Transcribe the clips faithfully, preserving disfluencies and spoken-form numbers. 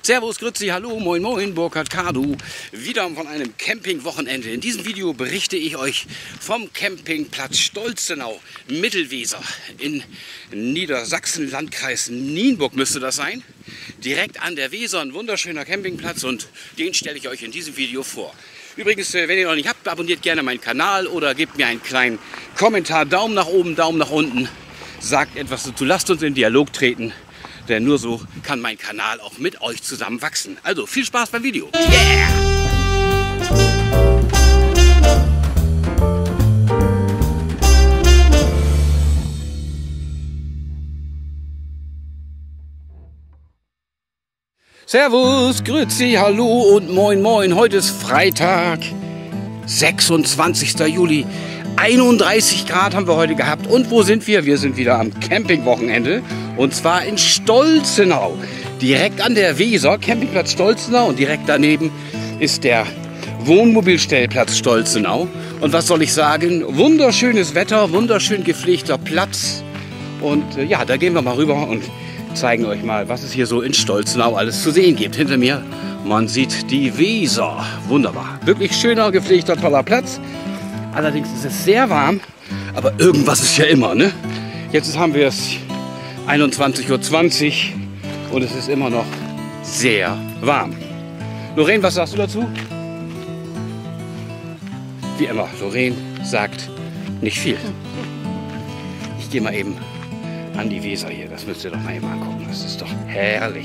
Servus, Grüezi, hallo, moin moin, Burkhard Kadu. Wieder von einem Campingwochenende. In diesem Video berichte ich euch vom Campingplatz Stolzenau, Mittelweser in Niedersachsen, Landkreis Nienburg müsste das sein. Direkt an der Weser, ein wunderschöner Campingplatz und den stelle ich euch in diesem Video vor. Übrigens, wenn ihr noch nicht habt, abonniert gerne meinen Kanal oder gebt mir einen kleinen Kommentar, Daumen nach oben, Daumen nach unten. Sagt etwas dazu, lasst uns in Dialog treten. Denn nur so kann mein Kanal auch mit euch zusammen wachsen. Also viel Spaß beim Video. Yeah! Servus, Grüezi, hallo und moin moin. Heute ist Freitag, sechsundzwanzigster Juli. einunddreißig Grad haben wir heute gehabt. Und wo sind wir? Wir sind wieder am Campingwochenende. Und zwar in Stolzenau. Direkt an der Weser, Campingplatz Stolzenau. Und direkt daneben ist der Wohnmobilstellplatz Stolzenau. Und was soll ich sagen? Wunderschönes Wetter, wunderschön gepflegter Platz. Und äh, ja, da gehen wir mal rüber und zeigen euch mal, was es hier so in Stolzenau alles zu sehen gibt. Hinter mir, man sieht die Weser. Wunderbar. Wirklich schöner, gepflegter, toller Platz. Allerdings ist es sehr warm, aber irgendwas ist ja immer, ne? Jetzt haben wir es einundzwanzig Uhr zwanzig und es ist immer noch sehr warm. Lorraine, was sagst du dazu? Wie immer, Lorraine sagt nicht viel. Ich gehe mal eben an die Weser hier, das müsst ihr doch mal eben angucken. Das ist doch herrlich.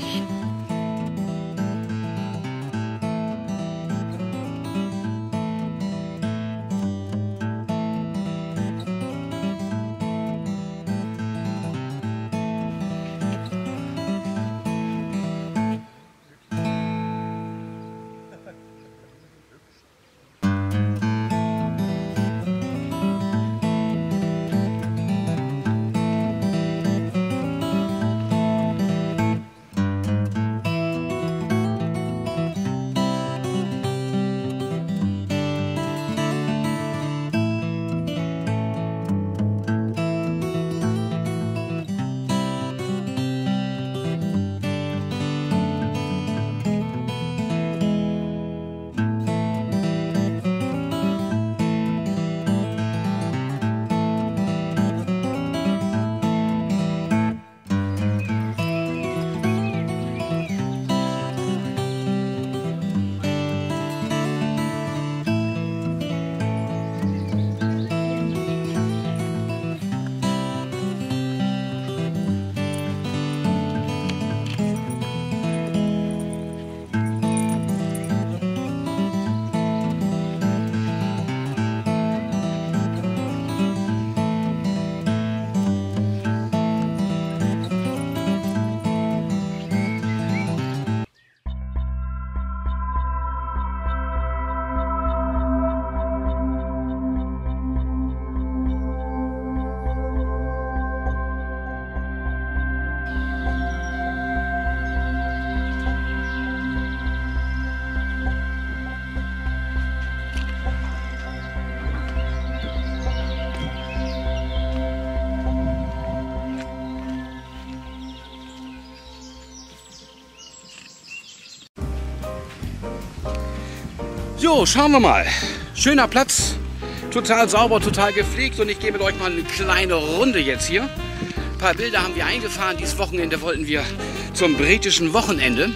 So, schauen wir mal. Schöner Platz, total sauber, total gepflegt und ich gehe mit euch mal eine kleine Runde jetzt hier. Ein paar Bilder haben wir eingefahren. Dieses Wochenende wollten wir zum britischen Wochenende,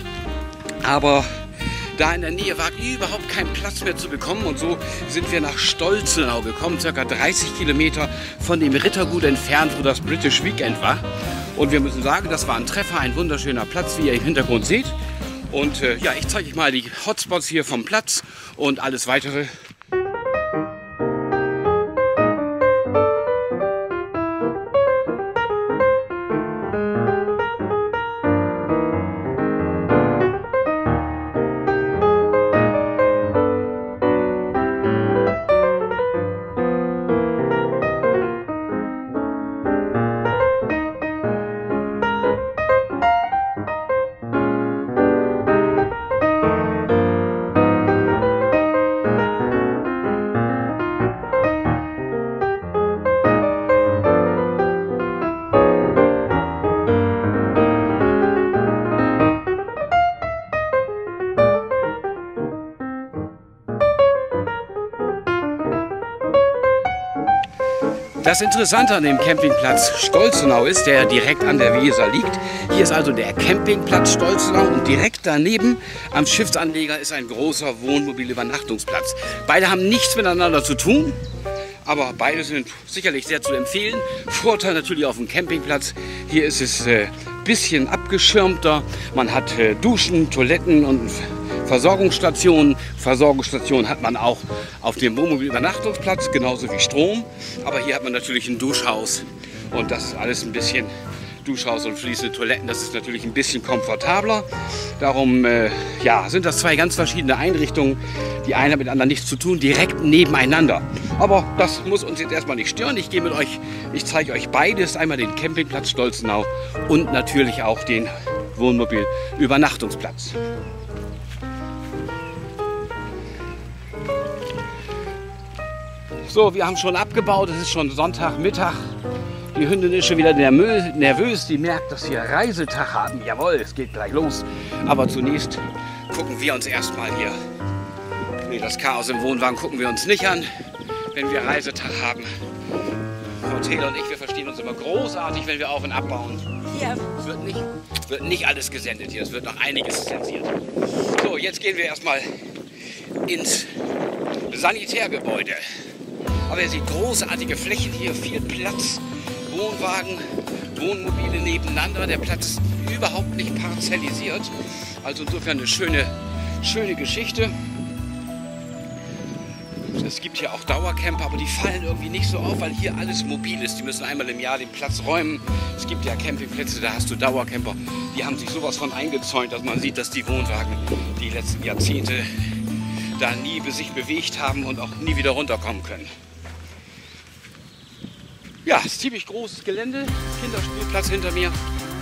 aber da in der Nähe war überhaupt kein Platz mehr zu bekommen und so sind wir nach Stolzenau gekommen, circa dreißig Kilometer von dem Rittergut entfernt, wo das British Weekend war. Und wir müssen sagen, das war ein Treffer, ein wunderschöner Platz, wie ihr im Hintergrund seht. Und äh, ja, ich zeige euch mal die Hotspots hier vom Platz und alles weitere. Das Interessante an dem Campingplatz Stolzenau ist, der direkt an der Weser liegt. Hier ist also der Campingplatz Stolzenau und direkt daneben am Schiffsanleger ist ein großer Wohnmobilübernachtungsplatz. Beide haben nichts miteinander zu tun, aber beide sind sicherlich sehr zu empfehlen. Vorteil natürlich auf dem Campingplatz. Hier ist es ein äh, bisschen abgeschirmter. Man hat äh, Duschen, Toiletten und Versorgungsstationen. Versorgungsstationen hat man auch auf dem Wohnmobilübernachtungsplatz, genauso wie Strom. Aber hier hat man natürlich ein Duschhaus und das ist alles ein bisschen Duschhaus und fließende Toiletten. Das ist natürlich ein bisschen komfortabler. Darum äh, ja, sind das zwei ganz verschiedene Einrichtungen. Die eine hat mit der anderen nichts zu tun, direkt nebeneinander. Aber das muss uns jetzt erstmal nicht stören. Ich gehe mit euch, ich zeige euch beides. Einmal den Campingplatz Stolzenau und natürlich auch den Wohnmobilübernachtungsplatz. So, wir haben schon abgebaut, es ist schon Sonntagmittag. Die Hündin ist schon wieder nervös, die merkt, dass wir Reisetag haben. Jawohl, es geht gleich los. Aber zunächst gucken wir uns erstmal hier. Nee, das Chaos im Wohnwagen gucken wir uns nicht an, wenn wir Reisetag haben. Frau Taylor und ich, wir verstehen uns immer großartig, wenn wir auf- und abbauen. Ja. Es wird nicht, wird nicht alles gesendet hier, es wird noch einiges zensiert. So, jetzt gehen wir erstmal ins Sanitärgebäude. Aber ihr seht großartige Flächen hier, viel Platz, Wohnwagen, Wohnmobile nebeneinander. Der Platz ist überhaupt nicht parzellisiert. Also insofern eine schöne, schöne Geschichte. Es gibt hier auch Dauercamper, aber die fallen irgendwie nicht so auf, weil hier alles mobil ist. Die müssen einmal im Jahr den Platz räumen. Es gibt ja Campingplätze, da hast du Dauercamper. Die haben sich sowas von eingezäunt, dass man sieht, dass die Wohnwagen die letzten Jahrzehnte da nie sich bewegt haben und auch nie wieder runterkommen können. Ja, es ist ziemlich großes Gelände, Kinderspielplatz hinter mir.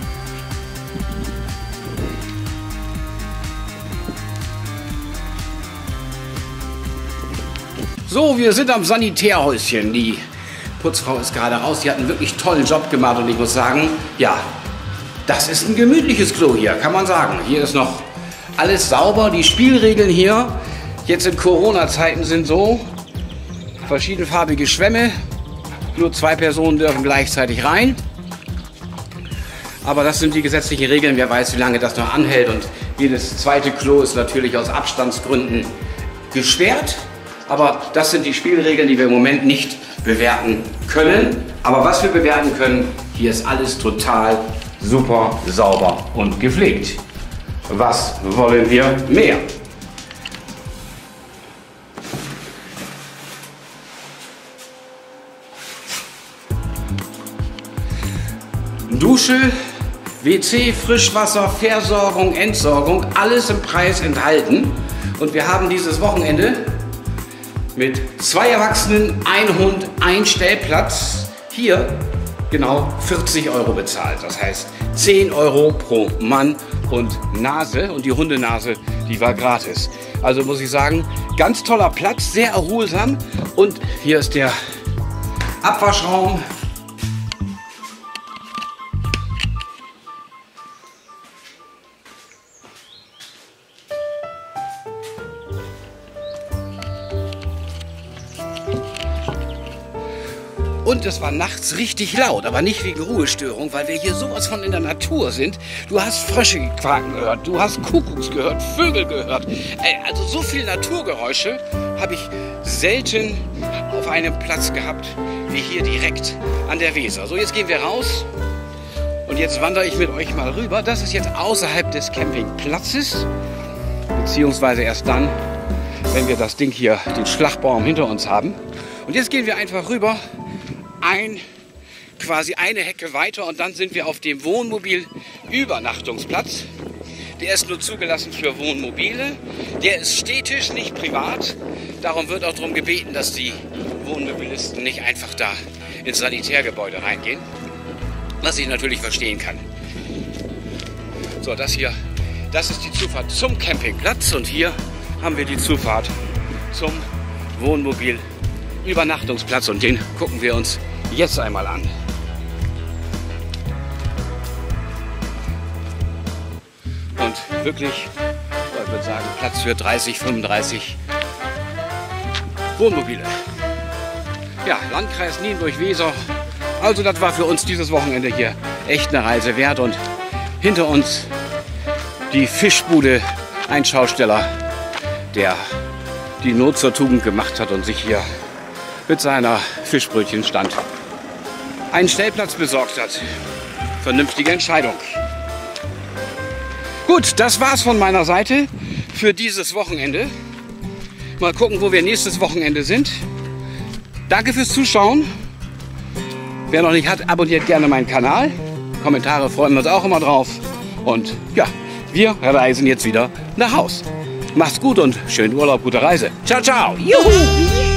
So, wir sind am Sanitärhäuschen. Die Putzfrau ist gerade raus. Die hat einen wirklich tollen Job gemacht und ich muss sagen, ja, das ist ein gemütliches Klo hier, kann man sagen. Hier ist noch alles sauber. Die Spielregeln hier jetzt in Corona-Zeiten sind so: verschiedenfarbige Schwämme. Nur zwei Personen dürfen gleichzeitig rein. Aber das sind die gesetzlichen Regeln. Wer weiß, wie lange das noch anhält. Und jedes zweite Klo ist natürlich aus Abstandsgründen gesperrt. Aber das sind die Spielregeln, die wir im Moment nicht bewerten können. Aber was wir bewerten können, hier ist alles total super sauber und gepflegt. Was wollen wir mehr? Dusche, W C, Frischwasser, Versorgung, Entsorgung, alles im Preis enthalten. Und wir haben dieses Wochenende mit zwei Erwachsenen, ein Hund, ein Stellplatz hier genau vierzig Euro bezahlt. Das heißt zehn Euro pro Mann und Nase. Und die Hundenase, die war gratis. Also muss ich sagen, ganz toller Platz, sehr erholsam. Und hier ist der Abwaschraum. Und es war nachts richtig laut, aber nicht wegen Ruhestörung, weil wir hier sowas von in der Natur sind. Du hast Frösche quaken gehört, du hast Kuckucks gehört, Vögel gehört. Also so viele Naturgeräusche habe ich selten auf einem Platz gehabt, wie hier direkt an der Weser. So, jetzt gehen wir raus und jetzt wandere ich mit euch mal rüber. Das ist jetzt außerhalb des Campingplatzes, beziehungsweise erst dann, wenn wir das Ding hier, den Schlagbaum hinter uns haben. Und jetzt gehen wir einfach rüber. Ein, quasi eine Hecke weiter und dann sind wir auf dem Wohnmobil-Übernachtungsplatz. Der ist nur zugelassen für Wohnmobile. Der ist städtisch, nicht privat. Darum wird auch darum gebeten, dass die Wohnmobilisten nicht einfach da ins Sanitärgebäude reingehen. Was ich natürlich verstehen kann. So, das hier, das ist die Zufahrt zum Campingplatz und hier haben wir die Zufahrt zum Wohnmobil-Übernachtungsplatz und den gucken wir uns jetzt einmal an. Und wirklich, ich würde sagen, Platz für dreißig, fünfunddreißig Wohnmobile. Ja, Landkreis Nienburg-Weser. Also das war für uns dieses Wochenende hier echt eine Reise wert. Und hinter uns die Fischbude, ein Schausteller, der die Not zur Tugend gemacht hat und sich hier mit seiner Fischbrötchenstand einen Stellplatz besorgt hat. Vernünftige Entscheidung. Gut, das war's von meiner Seite für dieses Wochenende. Mal gucken, wo wir nächstes Wochenende sind. Danke fürs Zuschauen. Wer noch nicht hat, abonniert gerne meinen Kanal. Kommentare freuen wir uns auch immer drauf. Und ja, wir reisen jetzt wieder nach Haus. Macht's gut und schönen Urlaub, gute Reise. Ciao, ciao. Juhu.